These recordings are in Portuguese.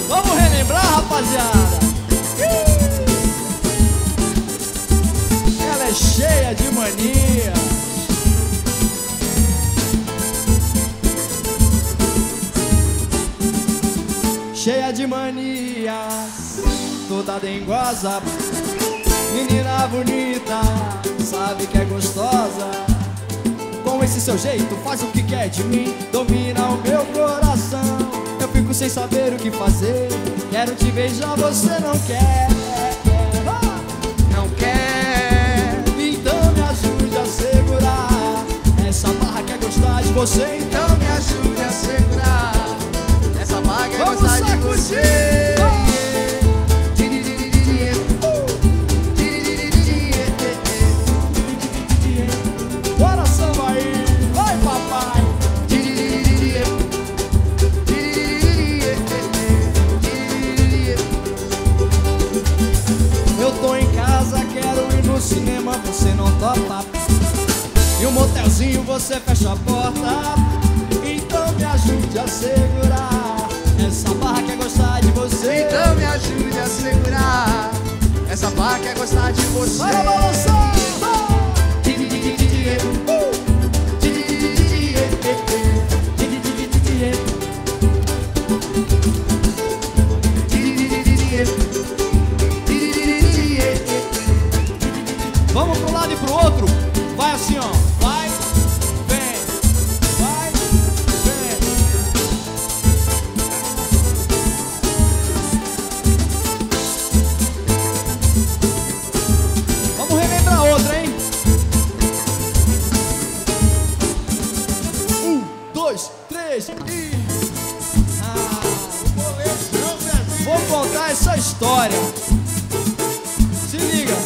Vamos relembrar, rapaziada. Ela é cheia de mania. Cheia de manias, toda dengosa. Menina bonita, sabe que é gostosa. Com esse seu jeito, faz o que quer de mim, domina o meu coração. Eu fico sem saber o que fazer. Quero te beijar, você não quer. Não quer. Então me ajude a segurar essa barra que é gostar de você. Então me ajude a segurar essa barra que é gostar de você. Bora samba aí, vai papai. Eu tô em casa, quero ir no cinema, você não topa. E um motelzinho, você fecha a porta. Então me ajude a segurar essa barra que é gostar de você. Então me ajude a segurar essa barra que é gostar de você. Bora balançar. Vamos pro lado e pro outro. Vai assim, ó. Vai, vem. Vai, vem. Vamos relembrar outra, hein? 1, 2, 3 e... Vou contar essa história. Se liga.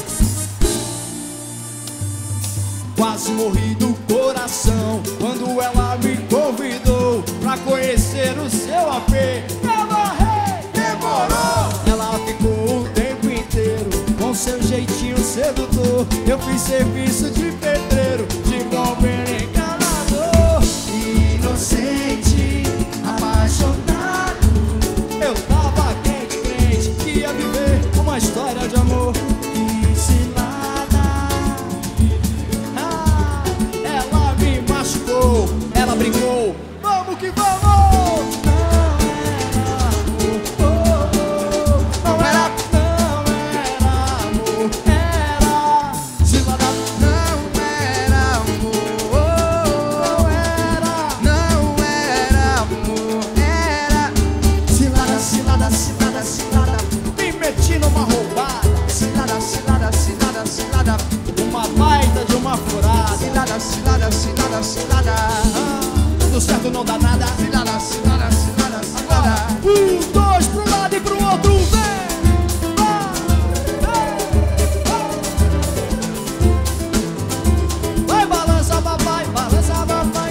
Quase morri do coração quando ela me convidou pra conhecer o seu AP. Eu morri, demorou. Ela ficou o tempo inteiro com seu jeitinho sedutor. Eu fiz serviço de pedreiro, de bombeiro encanador. Inocente, apaixonado. Eu tava quente, crente, que ia viver uma história de amor. Que cilada. Ela me machucou, ela brincou. Vamos que vamos! Não era amor, era cilada. Não era amor. Não era amor. Era cilada, cilada, cilada, cilada. Me meti numa roubada, Cilada, cilada, cilada, cilada. uma baita de uma furada. Cilada, cilada, cilada, cilada. Tudo certo não dá nada. Cilada, cilada, cilada, cilada. 1, 2, pro lado e pro outro, vem! Vai, balança, papai, balança, papai.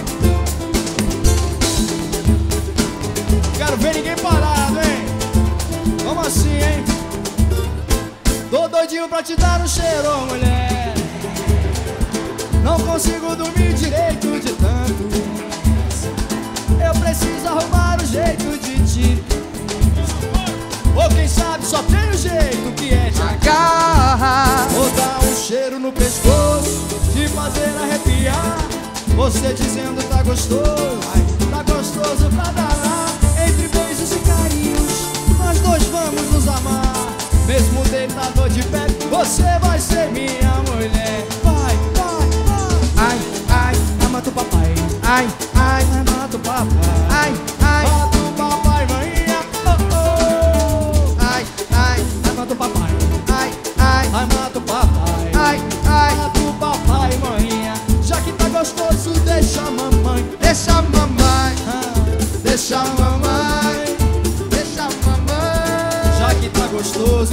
Quero ver ninguém parado, hein? Vamos assim, hein? Tô doidinho pra te dar um cheiro, mulher. Não consigo dormir direito de tanto. Eu preciso arrumar um jeito de te. Ou quem sabe só tem um jeito que é de Agarra. Vou dar um cheiro no pescoço, te fazer arrepiar. Você dizendo tá gostoso pra danar. Entre beijos e carinhos, nós dois vamos nos amar. Mesmo deitador de pé, você vai ser minha mulher. Vai, vai, vai. Ai, ai, Mata o papai. ai, ai, Mata o papai. ai, ai, Mata o papai, maninha. Oh, oh. ai, ai, Mata o papai. ai, ai, Mata o papai. ai, ai. Mata o papai, maninha. Já que tá gostoso, deixa a mamãe. Deixa a mamãe, Deixa a mamãe. deixa a mamãe. Já que tá gostoso,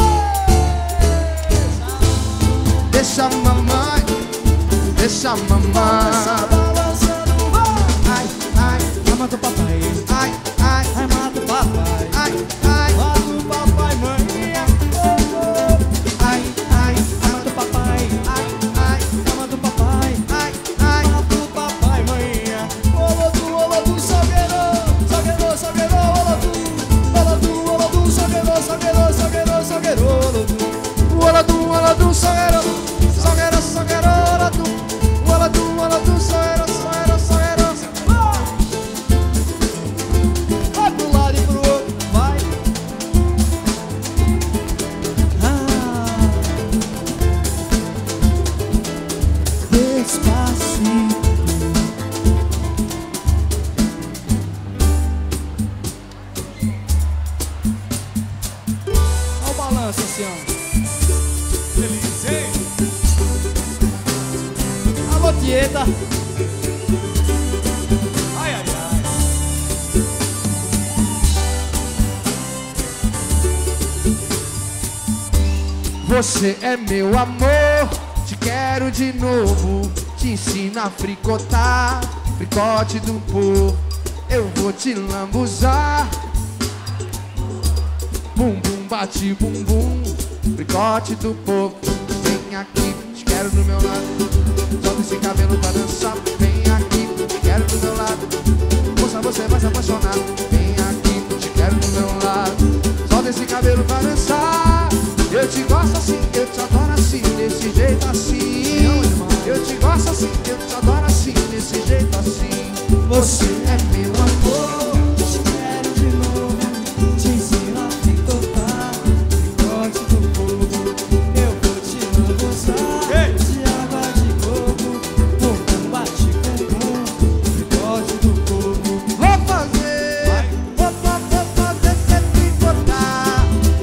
Deixa a mamãe, deixa a balança, mamãe. balançando, vai. Ai, ai, Mata o papai. Você é meu amor, te quero de novo. Te ensino a fricotar, fricote do povo. Eu vou te lambuzar. Bum bum bate bum bum, fricote do povo. Vem aqui, te quero do meu lado. Solta esse cabelo pra dançar. Vem aqui, te quero do meu lado. Moça, você vai se apaixonar. Vem aqui, te quero do meu lado. Solta esse cabelo pra dançar. Eu te gosto assim, eu te adoro assim, desse jeito assim. Eu te gosto assim, eu te adoro assim, desse jeito assim. Você é meu amor, te quero de novo. Te ensino a fricotar, fricote do povo. Eu vou te lambuzar, de água de coco. Bumbum bate bumbum, fricote do povo. vou fazer você fricotar.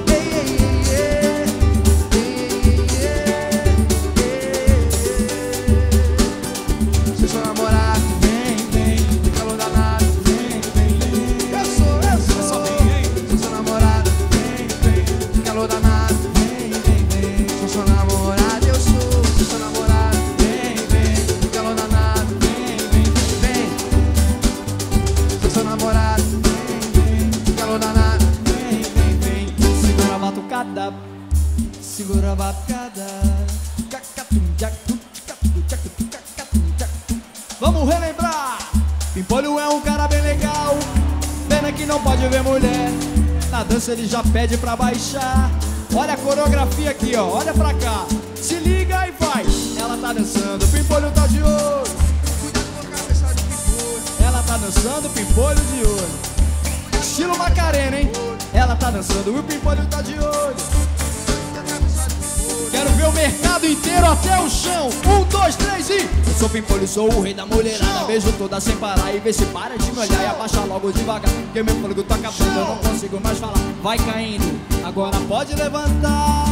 Se sou namorado, Vem, vem, calor danado. vem, vem, vem. Eu sou. Se sou namorado, Vem, vem, calor danado. vem, vem, vem. Se sou namorado, eu sou. Se sou namorado, Vem, vem, calor danado. vem, vem, Vem. Se sou namorado, calor danado. vem, vem, vem. Segura a batucada, segura a batucada. Vamos relembrar. Pimpolho é um cara bem legal, pena que não pode ver mulher. Na dança ele já pede pra baixar. Olha a coreografia aqui, ó, olha pra cá. Se liga e vai. Ela tá dançando, o Pimpolho tá de olho. Cuidado com a cabeça de pimpolho. Ela tá dançando, o Pimpolho de olho. Estilo Macarena, hein? Ela tá dançando e o Pimpolho tá de olho. Quero ver o mercado inteiro até o chão. 1, 2, 3 e... Eu sou Pimpolho, sou o rei da mulherada. Beijo toda sem parar e vê se para de me olhar. E abaixa logo devagar, porque meu fôlego tá acabando. Eu não consigo mais falar. Vai caindo, agora pode levantar.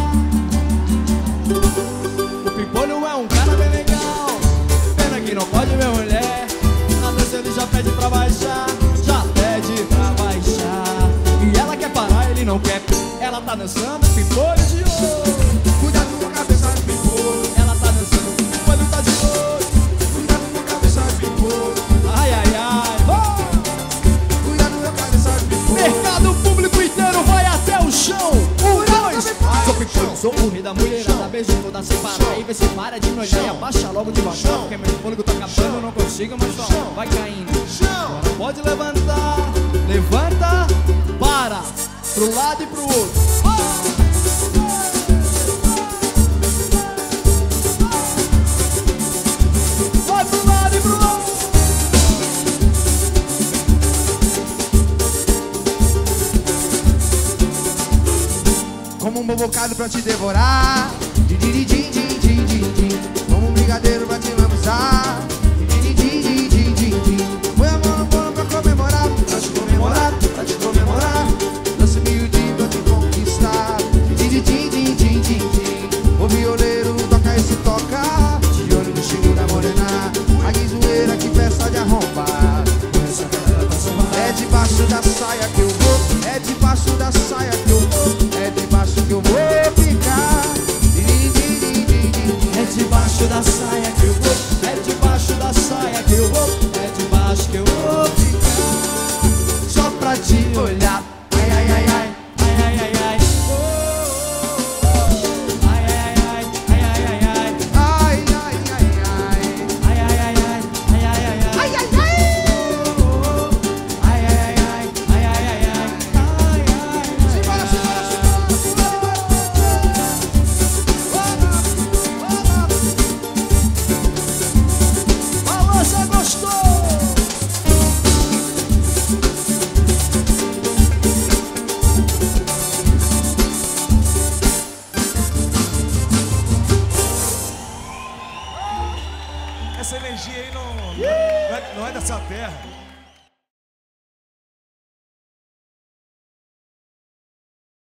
O Pimpolho é um cara bem legal, pena que não pode ver mulher. Na dança ele já pede pra baixar, já pede pra baixar. E ela quer parar, ele não quer. Ela tá dançando, Pimpolho de ouro. Cuidado com a cabeça de pimpolho. Ela tá dançando, o Pimpolho tá de olho. Cuidado com a cabeça de pimpolho. Ai, ai, ai, vai! Cuidado com a cabeça de pimpolho. Mercado público inteiro vai até o chão. 1, 2, sou Pimpolho, sou o rei da mulherada. Beijo toda sem parar e vê se para de me olhar. E abaixa logo devagar, porque meu fôlego tá acabando. Eu não consigo mais falar, vai caindo. Agora pode levantar, levanta, para, pro lado e pro outro. Vai pro lado e pro outro. Como um bobocado pra te devorar. Din, din, din, din, din, din, din. Como um brigadeiro pra te lambuzar. Din, din, din, din, din, din. Põe a mão no bolo pra comemorar. Pra te comemorar, pra te comemorar. Lance miudinho pra te conquistar. Din, din, din, din, din, din, din. O violeiro toca esse toca. De olho no chico da morena. A guizoeira que festa de arrombar. É debaixo da saia que eu vou. É debaixo da saia que eu vou. É debaixo que eu vou ficar. É debaixo da saia que eu vou. É debaixo da saia que eu vou. É debaixo que eu vou ficar. Só pra te olhar. Ai, ai, ai, ai. Ai, ai, ai, ai. Oh, oh, oh. Ai, ai, ai, ai. Ai, ai, ai, ai. Ai, ai, ai, ai. Ai, ai, ai, ai. Ai, ai, ai, ai. Ai, ai, ai. Oh, oh. Ai, ai, ai, ai. Ai, ai, ai, ai. Ai, ai. Simbora, simbora, simbora. Balança, gostou? Essa energia aí não é dessa terra.